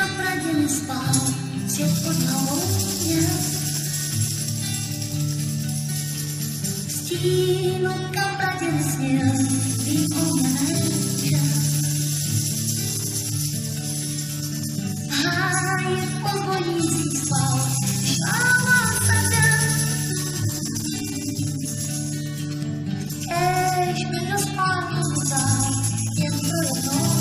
pravdě nespál, svět pod hlavou měl. Stínu kam pravdě nesměl, vykonaný čas. V háji pozvonící spal, šlával se den. Kež by rozpál pozvozal, jen pro jednou.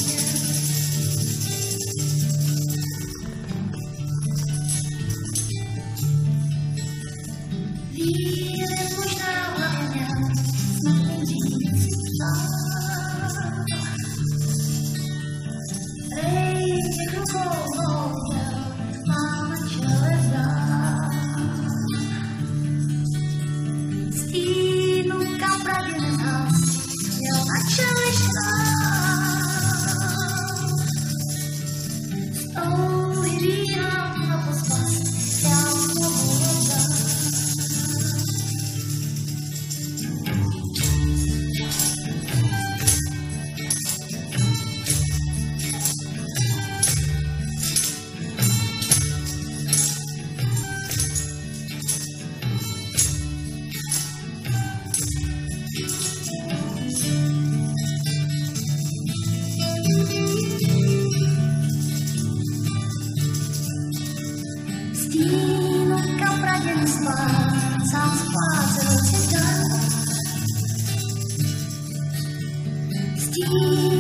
Víry možná v hlavě měl, snad říct psát. Rej těch rukou houděl, má na čele zdát. Stínu kam pravdě nezhas, měl na čele štát. Z touhy vírám na pospas, já mohu dát. Stínu kam pravdě nespál, sám splácel si dal. Stínu